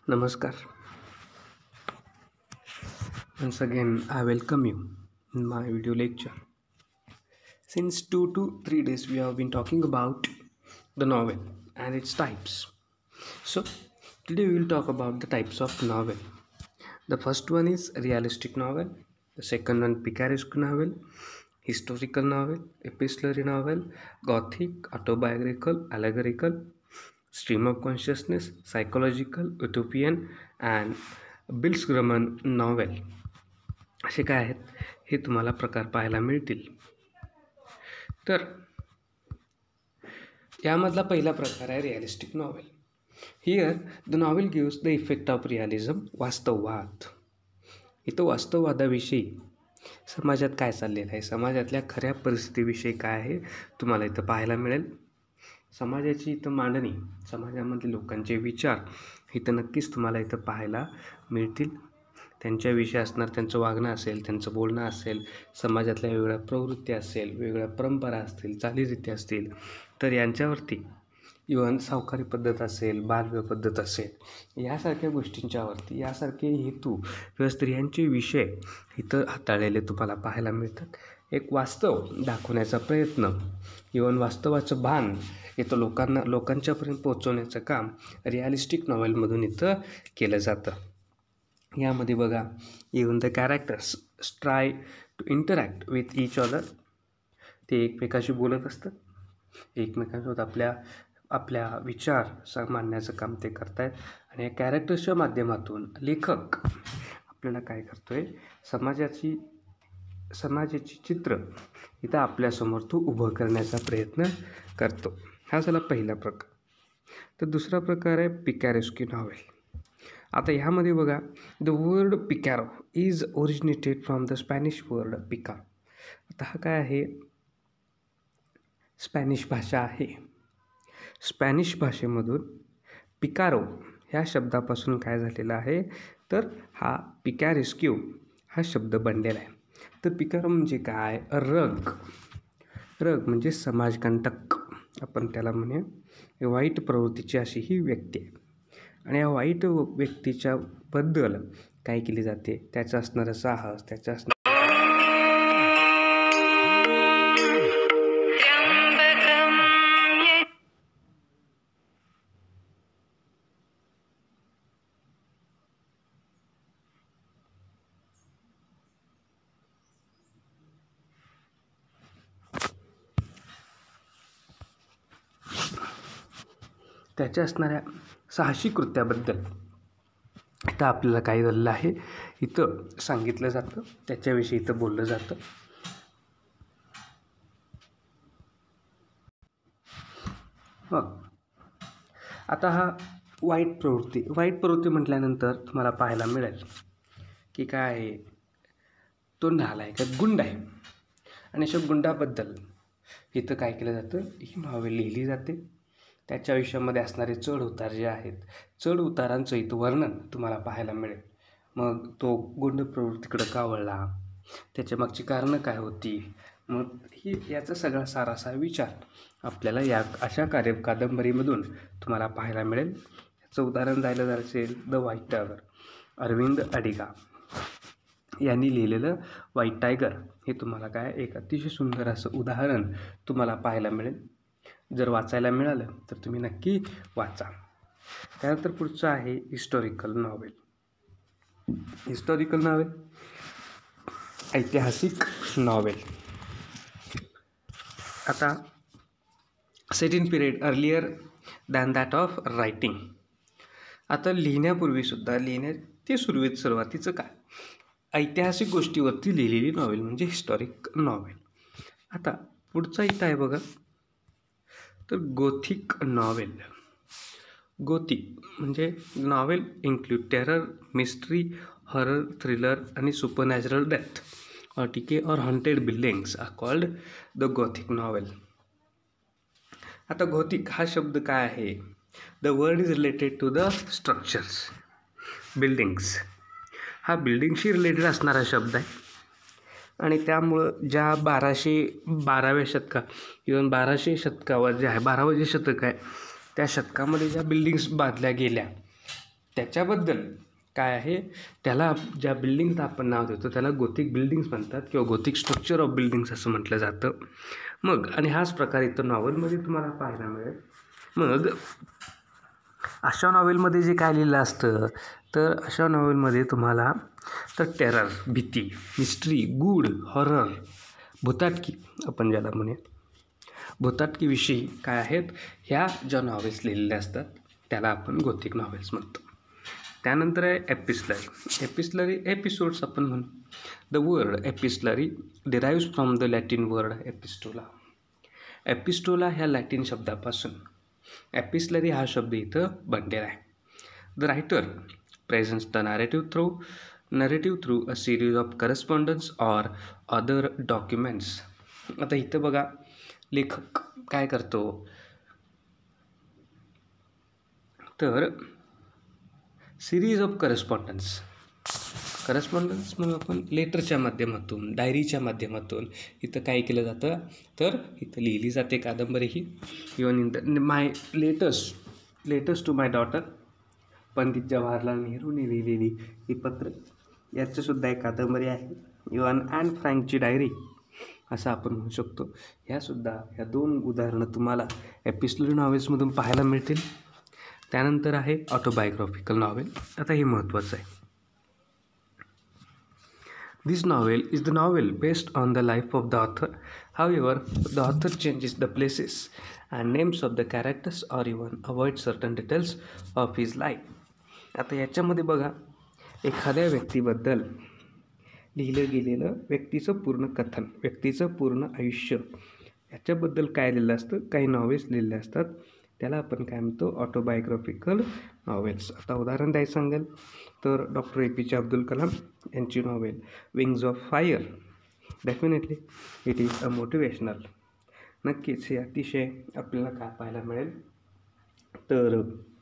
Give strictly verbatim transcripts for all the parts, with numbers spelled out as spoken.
Namaskar. Once again, I welcome you in my video lecture. Since two to three days, we have been talking about the novel and its types. So, today we will talk about the types of novel. The first one is realistic novel, the second one picaresque novel, historical novel, epistolary novel, gothic, autobiographical, allegorical, stream of consciousness, psychological, utopian and Bildungsroman novel असे काय आहेत हे तुम्हाला प्रकार पाहायला मिळतील. तर यामधला पहिला प्रकार आहे realistic novel. Here the novel gives the effect of realism, वास्तववाद. इथं वास्तववादाविषयी समाजात काय चाललेलं आहे, समाजातल्या खऱ्या परिस्थितीविषयी काय आहे तुम्हाला इथं पाहायला मिळेल. समाजाची इथं मांडणी, समाजामधील लोकांचे विचार इथं नक्कीच तुम्हाला इथं पाहायला मिळतील. त्यांच्याविषयी असणार त्यांचं वागणं असेल, त्यांचं बोलणं असेल, समाजातल्या वेगवेगळ्या प्रवृत्ती असेल, वेगवेगळ्या परंपरा असतील, चालीरीती असतील, तर यांच्यावरती इव्हन सावकारी पद्धत असेल, बालविवाह पद्धत असेल, यासारख्या गोष्टींच्यावरती यासारखे हेतू किंवा स्त्रियांचे विषय इथं हाताळलेले तुम्हाला पाहायला मिळतात. एक वास्तव दाखवण्याचा प्रयत्न, इव्हन वास्तवाचं भान इथं लोकांना लोकांच्यापर्यंत पोहोचवण्याचं काम रिअलिस्टिक नॉवेलमधून इथं केलं जातं. यामध्ये बघा, even the characters try to interact with each other. ते एकमेकाशी बोलत असतात, एकमेकांसोबत आपल्या आपल्या विचार स मांडण्याचं काम ते करत आहेत. आणि या कॅरेक्टर्सच्या माध्यमातून लेखक आपल्याला काय करतो आहे, समाजाची समाजाची चित्र इथं आपल्यासमोर तो उभं करण्याचा प्रयत्न करतो. हा झाला पहिला प्रकार. तर दुसरा प्रकार आहे पिकॅरेस्क नॉवेल. आता ह्यामध्ये बघा, the word picaro is originated from the Spanish word picar. आता हा काय आहे, स्पॅनिश भाषा आहे. स्पॅनिश भाषेमधून पिकारो ह्या शब्दापासून काय झालेला आहे, तर हा पिकॅरेस्क्यू हा शब्द बनलेला आहे. तर पिकारो म्हणजे काय, रग. रग म्हणजे समाजकंटक आपण त्याला म्हणूया. वाईट प्रवृत्तीची अशी ही व्यक्ती आहे. आणि या वाईट व्यक्तीच्या बद्दल काय केली जाते, त्याचं असणारं साहस, त्याचं असणार त्याच्या असणाऱ्या साहसी कृत्याबद्दल इथं आपल्याला काय झालेलं आहे इथं सांगितलं जातं, त्याच्याविषयी इथं बोललं जातं. मग आता हा वाईट प्रवृत्ती वाईट प्रवृत्ती म्हटल्यानंतर तुम्हाला पाहायला मिळेल की काय आहे, तो नालाय का गुंड आहे. आणि अशा गुंडाबद्दल इथं काय केलं जातं, ही नॉवेल लिहिली जाते. त्याच्या आयुष्यामध्ये असणारे चढ उतार जे आहेत, चढ उतारांचं इथं वर्णन तुम्हाला पाहायला मिळेल. मग तो गुंड प्रवृत्तीकडं का वळला, त्याच्या मागची कारणं काय होती, मग ही याचा सगळा सारासा विचार आपल्याला या अशा कार्य कादंबरीमधून तुम्हाला पाहायला मिळेल. याचं उदाहरण द्यायला जर असेल, the white tiger, Aravind Adiga यांनी लिहिलेलं व्हाईट टायगर हे तुम्हाला काय एक अतिशय सुंदर असं उदाहरण तुम्हाला पाहायला मिळेल. जर वाचायला मिळालं तर तुम्ही नक्की वाचा. त्यानंतर पुढचं आहे हिस्टॉरिकल नॉवेल. हिस्टॉरिकल नॉवेल ऐतिहासिक नॉवेल. आता set in period earlier than that of writing. आता लिहिण्यापूर्वीसुद्धा लिहिण्या ते सुरुवात सुरुवातीचं काय ऐतिहासिक गोष्टीवरती लिहिलेली नॉवेल म्हणजे हिस्टॉरिक नॉवेल. आता पुढचा इथं आहे बघा, तर गोथिक नॉवेल. गोथिक म्हणजे novel include terror, mystery, horror, thriller आणि supernatural death or decay or haunted buildings are called the gothic novel. आता गोथिक हा शब्द काय आहे, the word is related to the structures, buildings. हा बिल्डिंगशी रिलेटेड असणारा शब्द आहे. आणि त्यामुळं ज्या बाराशे बाराव्या शतका इव्हन बाराशे शतकावर जे आहे, बारावं जे शतक आहे त्या शतकामध्ये ज्या बिल्डिंग्स बांधल्या गेल्या त्याच्याबद्दल काय आहे, त्याला ज्या बिल्डिंगचं आपण नाव देतो त्याला गोथिक बिल्डिंग्स म्हणतात किंवा गोथिक स्ट्रक्चर ऑफ बिल्डिंग्स असं म्हटलं जातं. मग आणि हाच प्रकार इथं नॉवलमध्ये तुम्हाला पाहायला मिळेल. मग अशा नॉवेलमध्ये जे काय लिहिलं असतं, तर अशा नॉवेलमध्ये तुम्हाला तर टेरर, भीती, मिस्ट्री, गूढ, हॉरर, भुताटकी आपण ज्याला म्हणूया, भुताटकीविषयी काय आहेत ह्या ज्या नॉवेल्स लिहिलेल्या असतात त्याला आपण गोथिक नॉवेल्स म्हणतो. त्यानंतर आहे एपिस्लरी. एपिस्लरी एपिसोड्स आपण म्हणू. The word epistolary derives from the Latin word epistola. Epistola ह्या लॅटिन शब्दापासून एपिस्लरी हा शब्द इथं बनलेला आहे. The writer presents the narrative through narrative through a series of correspondence or other documents. आता इथं बघा लेखक काय करतो, तर सिरीज ऑफ करस्पॉन्डन्स करस्पॉन्डन्स म्हणून आपण लेटरच्या माध्यमातून, डायरीच्या माध्यमातून इथं काय केलं जातं, तर इथं लिहिली जाते कादंबरी ही. Even in the my letters letters to my daughter, Pandit Jawaharlal नेहरूंनी लिहिलेली ही पत्र, याचंसुद्धा एक कादंबरी आहे. इवन ॲन फ्रँकची डायरी असं आपण म्हणू शकतो. ह्यासुद्धा ह्या दोन उदाहरणं तुम्हाला एपिस्टोलरी नॉवेल्समधून पाहायला मिळतील. त्यानंतर आहे ऑटोबायोग्राफिकल नॉवेल. आता हे महत्त्वाचं आहे. This novel is the novel based on the life of the author. However the author changes the places and names of the characters or even avoid certain details of his life. आता याच्यामध्ये बघा एखाद्या व्यक्तीबद्दल लिहिलं गेलेलं व्यक्तीचं पूर्ण कथन, व्यक्तीचं पूर्ण आयुष्य याच्याबद्दल काय लिहिलं असतं, काही नॉवेल्स लिहिलेले असतात, त्याला आपण काय म्हणतो ऑटोबायोग्राफिकल नॉवेल्स. आता उदाहरण द्यायचं सांगेल तर डॉक्टर ए पी जे अब्दुल कलाम यांची novel wings of fire. Definitely it is a motivational. नक्कीच हे अतिशय आपल्याला काय पाहायला मिळेल, तर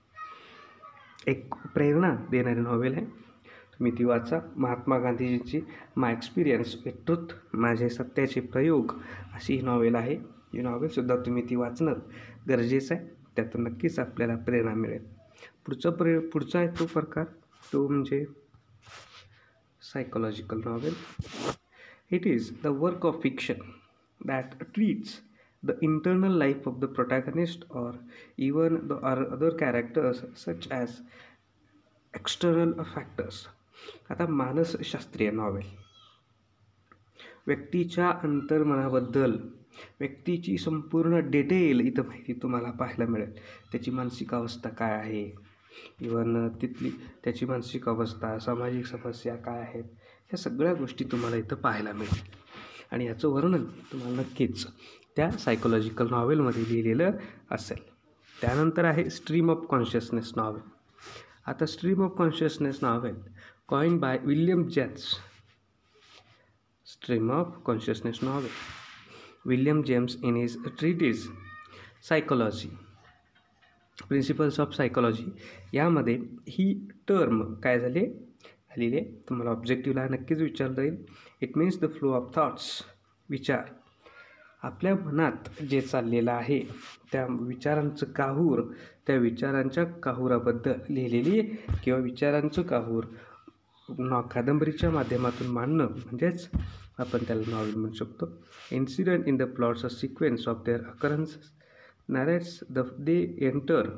एक प्रेरणा देणारी नॉवेल आहे. तुम्ही ती वाचा. महात्मा गांधीजींची माय एक्सपिरियन्स विथ ट्रुथ, माझे सत्याचे प्रयोग अशी ही नॉवेल आहे. ही नॉवेलसुद्धा तुम्ही ती वाचणं गरजेचं आहे. त्यातून नक्कीच आपल्याला प्रेरणा मिळेल. पुढचा प्रे पुढचा आहे तो प्रकार, तो म्हणजे psychological novel. It is the work of fiction that treats the internal life of the protagonist or even the other characters such as external factors. आता मानसशास्त्रीय नॉवेल व्यक्तीच्या अंतर्मनाबद्दल, व्यक्तीची संपूर्ण डिटेल इथं माहिती तुम्हाला पाहायला मिळेल. त्याची मानसिक अवस्था काय आहे, इवन तिथली त्याची मानसिक अवस्था, सामाजिक समस्या काय आहेत, ह्या सगळ्या गोष्टी तुम्हाला इथं पाहायला मिळेल. आणि याचं वर्णन तुम्हाला नक्कीच त्या सायकोलॉजिकल नॉवेलमध्ये लिहिलेलं असेल. त्यानंतर आहे स्ट्रीम ऑफ कॉन्शियसनेस नॉवेल. आता stream of consciousness novel coined by William James. Stream of consciousness novel William James in is treatise psychology principles of psychology, यामध्ये ही टर्म काय झाले आलेले तुम्हाला ऑब्जेक्टिव्हला नक्कीच विचारता येईल. It means the flow of thoughts, विचार, आपल्या मनात जे चाललेलं आहे त्या विचारांचं काहूर, त्या विचारांच्या काहुराबद्दल लिहिलेली किंवा विचारांचं काहूर नॉ कादंबरीच्या माध्यमातून मांडणं म्हणजेच आपण त्याला नॉवेल म्हणू शकतो. Incident in the plots a sequence of their occurrences narrates the they enter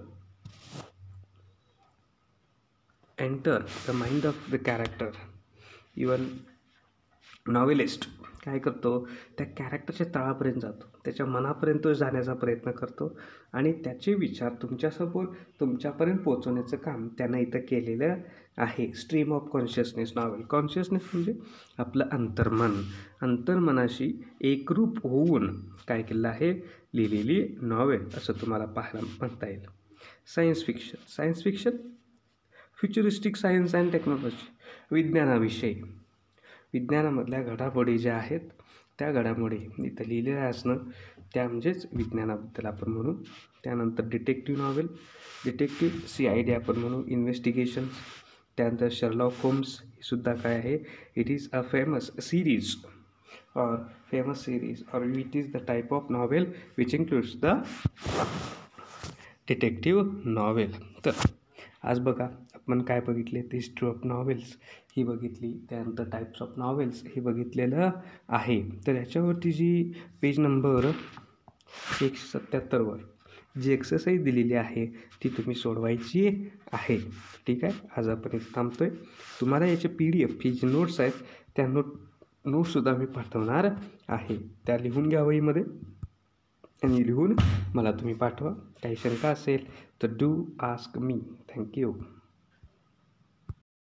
enter the mind of the character. Even novelist काय करतो, त्या कॅरेक्टरच्या तळापर्यंत जातो, त्याच्या मनापर्यंत जाण्याचा प्रयत्न करतो आणि त्याचे विचार तुमच्यासमोर तुमच्यापर्यंत पोहोचवण्याचं काम त्यानं इथं केलेलं आहे. Stream of consciousness novel. Consciousness म्हणजे आपलं अंतर्मन, अंतर्मनाशी एकरूप होऊन काय केलेलं आहे लिहिलेली नॉवेल असं तुम्हाला पाहायला म्हणता येईल. Science fiction. Science fiction futuristic science and technology, विज्ञानाविषयी, विज्ञानामधल्या घडामोडी ज्या आहेत त्या घडामोडी इथं लिहिलेल्या असणं त्या म्हणजेच विज्ञानाबद्दल आपण म्हणू. त्यानंतर detective novel, detective C I D आपण म्हणू, इन्व्हेस्टिगेशन. त्यानंतर शर्लॉक होम्स ही सुद्धा काय आहे, it is a famous series और फेमस सिरीज और it is the type of novel which includes the detective novel. तर आज बघा आपण काय बघितले, ते हिस्ट्री ऑफ नॉवेल्स ही बघितली, त्यानंतर टाईप्स ऑफ नॉवेल्स हे बघितलेलं आहे. तर याच्यावरती जी पेज नंबर एकशे सत्त्याहत्तरवर जी एक्सरसाइज दिलेली आहे ती तुम्ही सोडवायची आहे. ठीक आहे, आज आपण इथे थांबतो आहे. तुम्हाला याचे पी डी एफ ही जी नोट्स आहेत त्या नोट नोट्ससुद्धा मी पाठवणार आहे. त्या लिहून घ्या वहीमध्ये आणि लिहून मला तुम्ही पाठवा. काही शंका असेल तर डू आस्क मी. थँक्यू.